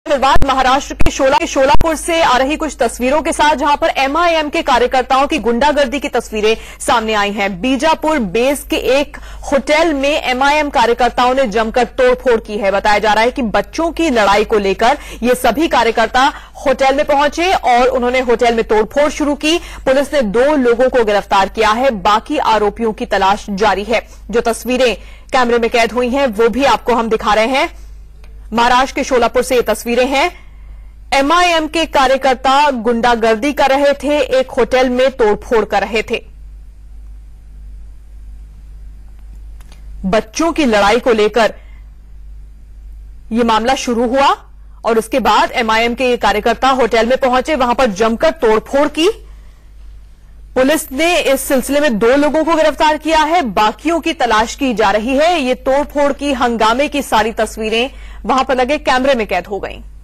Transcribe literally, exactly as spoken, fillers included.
विवाद महाराष्ट्र के शोला के शोलापुर से आ रही कुछ तस्वीरों के साथ, जहां पर एमआईएम के कार्यकर्ताओं की गुंडागर्दी की तस्वीरें सामने आई हैं। बीजापुर बेस के एक होटल में एमआईएम कार्यकर्ताओं ने जमकर तोड़फोड़ की है। बताया जा रहा है कि बच्चों की लड़ाई को लेकर ये सभी कार्यकर्ता होटल में पहुंचे और उन्होंने होटल में तोड़फोड़ शुरू की। पुलिस ने दो लोगों को गिरफ्तार किया है, बाकी आरोपियों की तलाश जारी है। जो तस्वीरें कैमरे में कैद हुई हैं वो भी आपको हम दिखा रहे हैं। महाराष्ट्र के शोलापुर से ये तस्वीरें हैं। एमआईएम के कार्यकर्ता गुंडागर्दी कर रहे थे, एक होटल में तोड़फोड़ कर रहे थे। बच्चों की लड़ाई को लेकर यह मामला शुरू हुआ और उसके बाद एमआईएम के ये कार्यकर्ता होटल में पहुंचे, वहां पर जमकर तोड़फोड़ की। पुलिस ने इस सिलसिले में दो लोगों को गिरफ्तार किया है, बाकियों की तलाश की जा रही है। ये तोड़फोड़ की, हंगामे की सारी तस्वीरें वहां पर लगे कैमरे में कैद हो गईं।